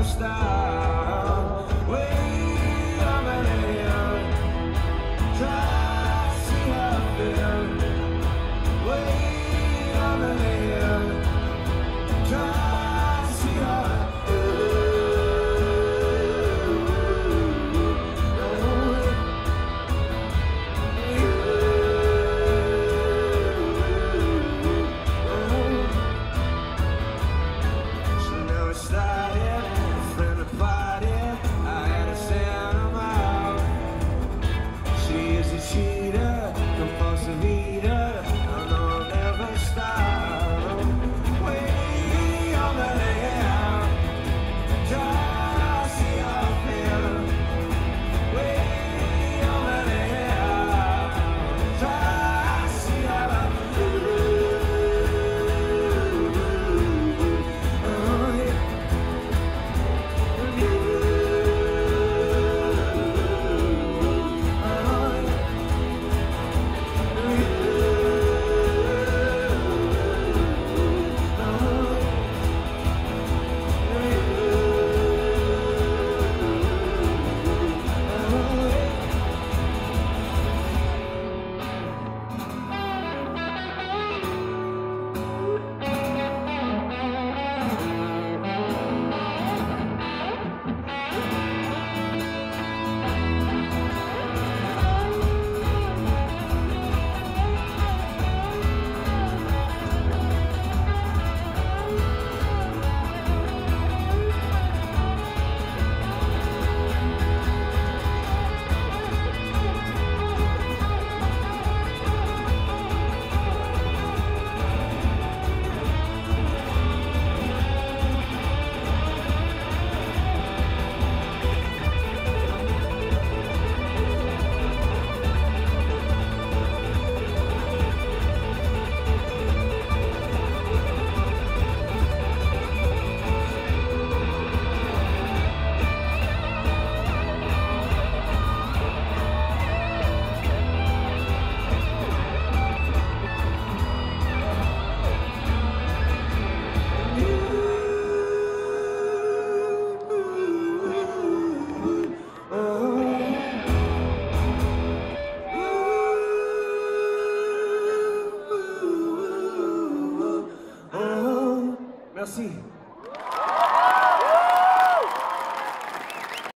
stop. Way over there, try to see how I feel. Way over there, try to see how I feel. So now it's started, a friend of party, I had to send him out. She is a cheater, compulsive eater, I know I'll never stop. Way over there, try to see how I feel. Way over there, try to see how I feel. Oh, yeah. Merci.